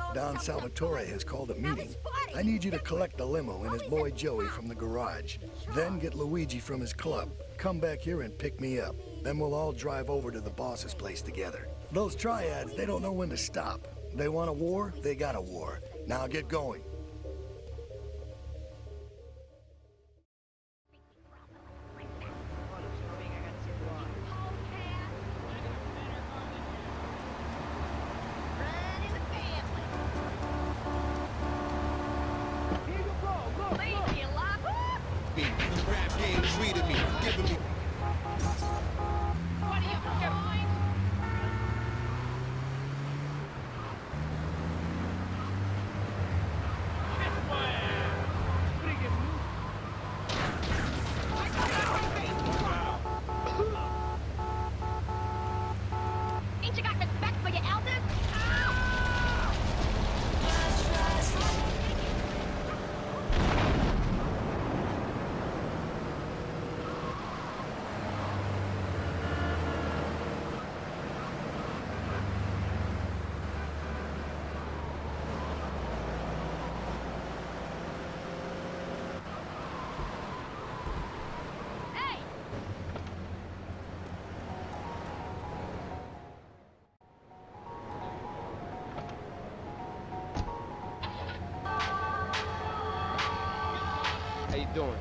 Don Salvatore has called a meeting. I need you to collect the limo and his boy Joey from the garage. Then get Luigi from his club. Come back here and pick me up. Then we'll all drive over to the boss's place together. Those triads, they don't know when to stop. They want a war, they got a war. Now get going. How you doing?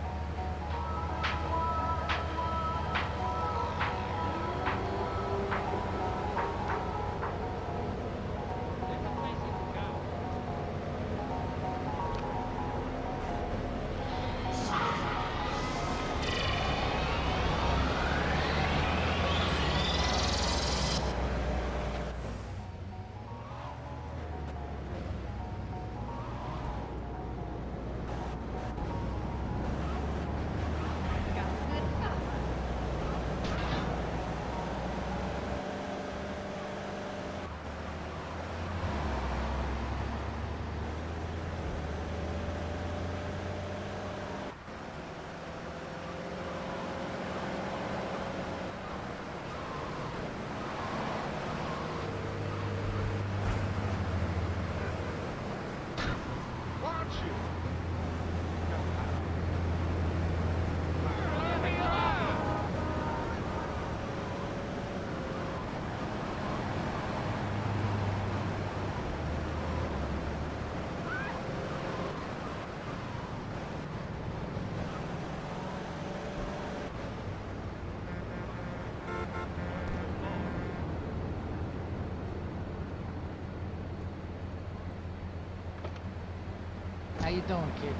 How you doing, kid?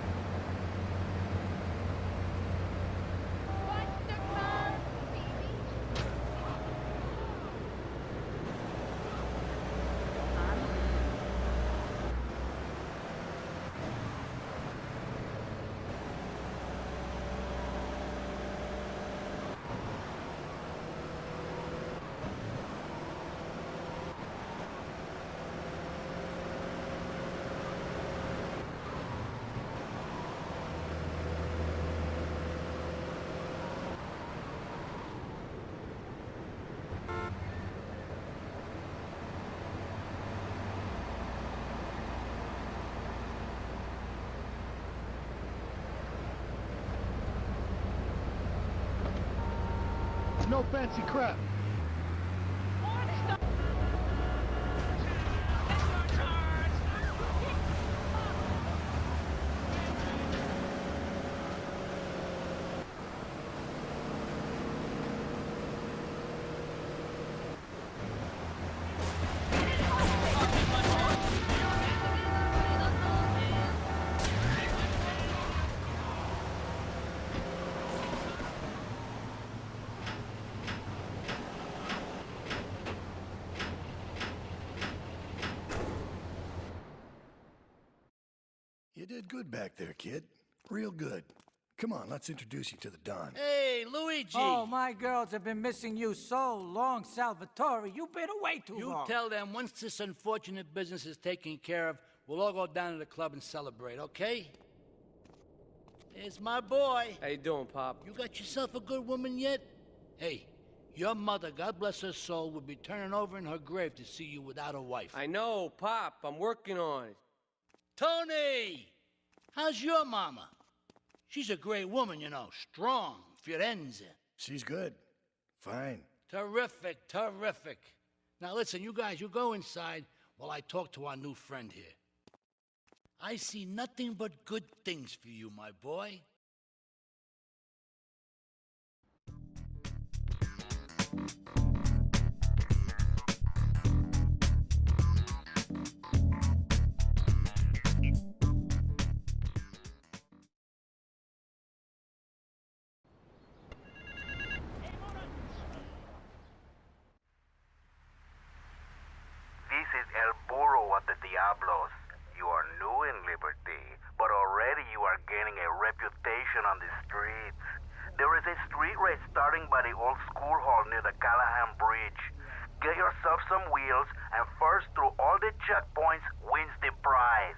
No fancy crap. You did good back there, kid. Real good. Come on, let's introduce you to the Don. Hey, Luigi! Oh, my girls have been missing you so long, Salvatore. You've been away too long. You tell them once this unfortunate business is taken care of, we'll all go down to the club and celebrate, okay? There's my boy. How you doing, Pop? You got yourself a good woman yet? Hey, Your mother, God bless her soul, would be turning over in her grave to see you without a wife. I know, Pop. I'm working on it. Tony! How's your mama? She's a great woman, you know. Strong. Firenze. She's good. Fine. Terrific, terrific. Now listen, you guys, you go inside while I talk to our new friend here. I see nothing but good things for you, my boy. This is El Burro of the Diablos. You are new in Liberty, but already you are gaining a reputation on the streets. There is a street race starting by the old school hall near the Callahan Bridge. Get yourself some wheels, and first through all the checkpoints wins the prize.